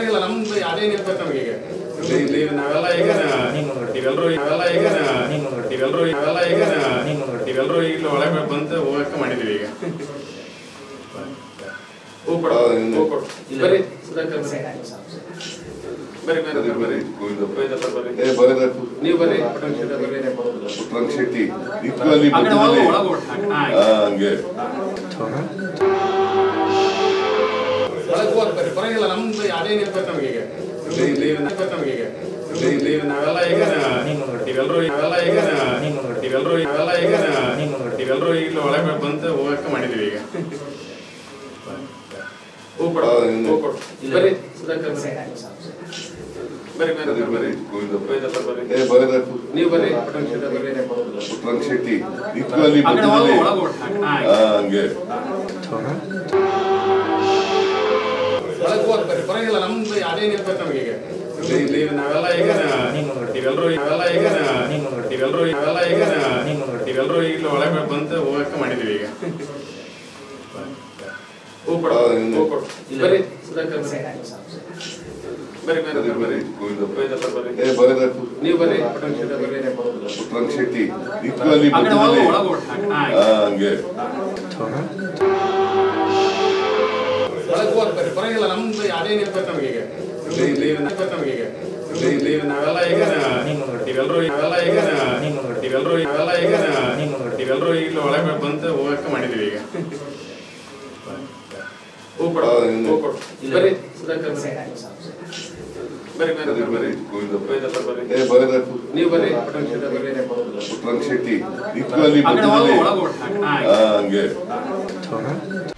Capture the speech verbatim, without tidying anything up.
ಪರವಾಗಿಲ್ಲ ನಮ್ದು ಅದೇನು ಇರ್ಬೇಕು ನಮಗೆ ಈಗ ಇಲ್ಲಿ ನಾವೆಲ್ಲ ಈಗ ನೀವೆಲ್ಲರೂ ನಾವೆಲ್ಲ ಈಗ ನೀವೆಲ್ಲರೂ ನಾವೆಲ್ಲ ಈಗ ನೀವೆಲ್ಲರೂ ಈಗ ಒಳಗೆ ಬಂದು ಹೋಗಕ್ಕೆ ಮಾಡಿದೀವಿ ಈಗ ಹೂ ಕೊಡು ಹೂ ಕೊಡು ಬರ್ರಿ ಸುಧಾಕರ್ ಬರ್ರಿ ಬರ್ರಿ ಬರ್ರಿ ಏ ಬರೇ ನೀವು ಬರ್ರಿ ಪುಟ್ಟರಂಗ ಶೆಟ್ಟಿ ಇಕ್ವಲಿ ಬಂದಿದ್ದೀವಿ ಹಂಗೆ ಒಳಗೆ ಹೋಗಿ ಬರ್ರಿ ಪರವಾಗಿಲ್ಲ ನಮ್ದು ಅದೇನು ಇರ್ಬೇಕು ನಮಗೆ ಈಗ ಇಲ್ಲಿ ಇರ್ಬೇಕು ನಮಗೆ ಈಗ ಇಲ್ಲಿ ನಾವೆಲ್ಲ ಈಗ ನೀವೆಲ್ಲರೂ ನಾವೆಲ್ಲ ಈಗ ನೀವೆಲ್ಲರೂ ನಾವೆಲ್ಲ ಈಗ ನೀವೆಲ್ಲರೂ ಈಗ ಒಳಗೆ ಬಂದು ಹೋಗಕ್ಕೆ ಮಾಡಿದೀವಿ ಈಗ ಹೂ ಕೊಡು ಹೂ ಕೊಡು ಬರ್ರಿ ಸುಧಾಕರ್ ಬರ್ರಿ ಬರ್ರಿ ಬರ್ರಿ ಏ ಬರೇ ನೀವು ಬರ್ರಿ ಪುಟ್ಟರಂಗ ಶೆಟ್ಟಿ ಇಕ್ವಲಿ ಬಂದಿದ್ದೀವಿ ಹಂಗೆ ಒಳಗೆ ಹೋಗಿ ಬರ್ರಿ ಪರವಾಗಿಲ್ಲ ನಮ್ದು ಅದೇನು ಇರ್ಬೇಕು ನಮಗೆ ಈಗ ಇಲ್ಲಿ ನಾವೆಲ್ಲ ಈಗ ನೀವೆಲ್ಲರೂ ನಾವೆಲ್ಲ ಈಗ ನೀವೆಲ್ಲರೂ ನಾವೆಲ್ಲ ಈಗ ನೀವೆಲ್ಲರೂ ಈಗ ಒಳಗೆ ಬಂದು ಹೋಗಕ್ಕೆ ಮಾಡಿದೀವಿ ಈಗ ಹೂ ಕೊಡು ಹೂ ಕೊಡು ಬರ್ರಿ ಸುಧಾಕರ್ ಬರ್ರಿ ಬರ್ರಿ ಬರ್ರಿ ಏ ಬರೇ ನೀವು ಬರ್ರಿ ಪುಟ್ಟರಂಗ ಶೆಟ್ಟಿ ಇಕ್ವಲಿ ಬಂದಿದ್ದೀವಿ ಹಂಗೆ ಒಳಗೆ ಹೋಗಿ ಬರ್ರಿ ಪರವಾಗಿಲ್ಲ ನಮ್ದು ಅದೇನು ಇರ್ಬೇಕು ನಮಗೆ ಈಗ ಇಲ್ಲಿ ಇರ್ಬೇಕು ನಮಗೆ ಈಗ ಇಲ್ಲಿ ನಾವೆಲ್ಲ ಈಗ ನೀವೆಲ್ಲರೂ ನಾವೆಲ್ಲ ಈಗ ನೀವೆಲ್ಲರೂ ನಾವೆಲ್ಲ ಈಗ ನೀವೆಲ್ಲರೂ ಈಗ ಒಳಗೆ ಬಂದು ಹೋಗಕ್ಕೆ ಮಾಡಿದೀವಿ ಈಗ ಹೂ ಕೊಡು ಹೂ ಕೊಡು ಬರ್ರಿ ಸುಧಾಕರ್ ಬರ್ರಿ ಬರ್ರಿ ಬರ್ರಿ ಏ ಬರೇ ನೀವು ಬರ್ರಿ ಪುಟ್ಟರಂಗ ಶೆಟ್ಟಿ ಇಕ್ವಲಿ ಬಂದಿದ್ದೀವಿ ಹಂಗೆ